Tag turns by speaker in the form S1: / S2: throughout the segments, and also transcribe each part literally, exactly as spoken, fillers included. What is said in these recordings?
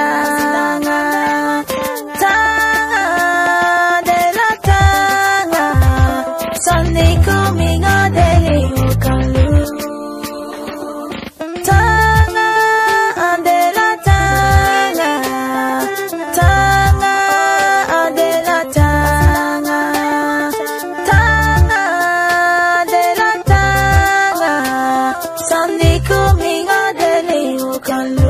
S1: Tanga, Tanga de la Tanga, Sunday coming a day ukalu. Tanga de la Tanga, Tanga de la Tanga, Tanga de la Tanga, Sunday coming a day ukalu.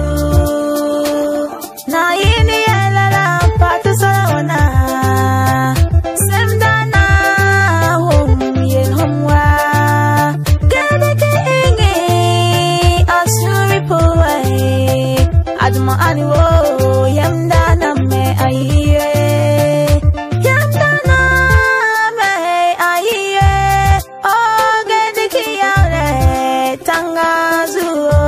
S1: Anwo yamdana me aye yamdana me aye ogedikiare tangazuo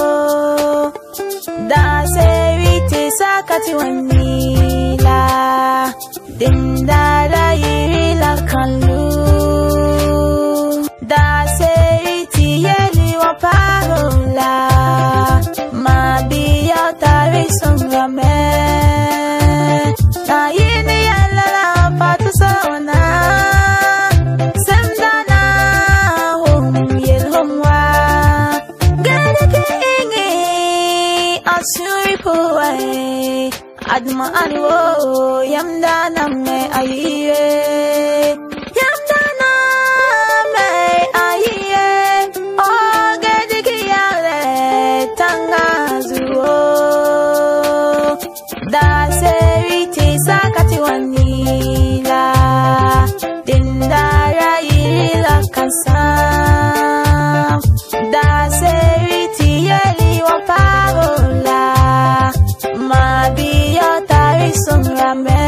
S1: da seriti sakati wanila dindala yirila kanlu da seriti yeli wapagola mabi tari songrame na yini yala patu saona semdana hum yel homwa gade kingi asuri puai adma anwo yamdana me aye yamdana me aye o gade kiyale tanga zuo da seriti sakati wanila dindara yila kansam da seriti yeli wapagola mabiyo tari songrame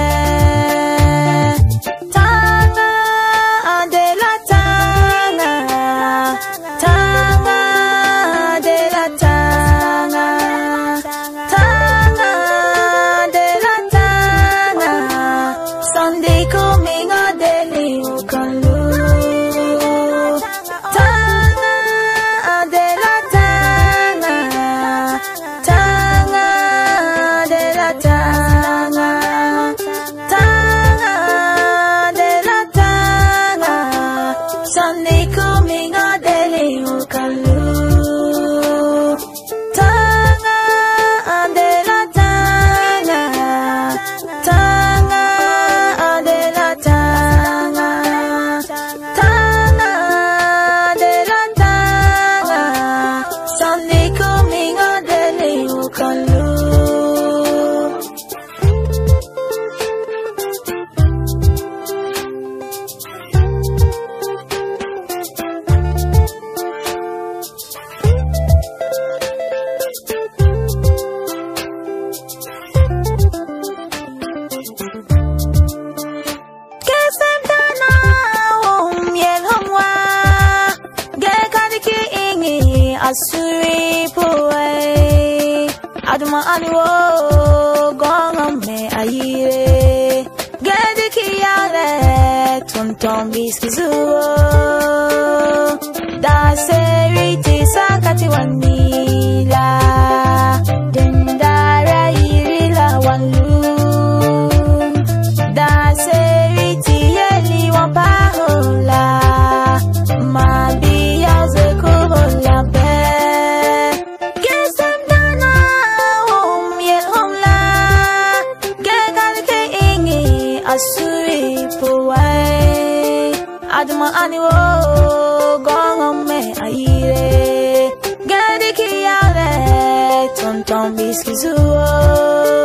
S1: Tanga de la Tanga, Tanga de la Tanga, Tanga de la Tanga, Sunday coming a daily ukalu. Tanga de la Tanga, Tanga de la Tanga, Tanga de la Tanga, Sunday coming a daily ukalu. Tanga de la Tanga, Tanga de la Tanga, Tanga de la Tanga, Sunday coming a daily ukalu. Asuri puai aduma anwo gonga me aye gede kiyale tonton biskizuo da seriti sakati wanila dendara yirila wanlu da seriti yeli wapahola mabiya zekuhola be asuri puai aduma anwo gonga me aye gade kiyale tonton biskizuo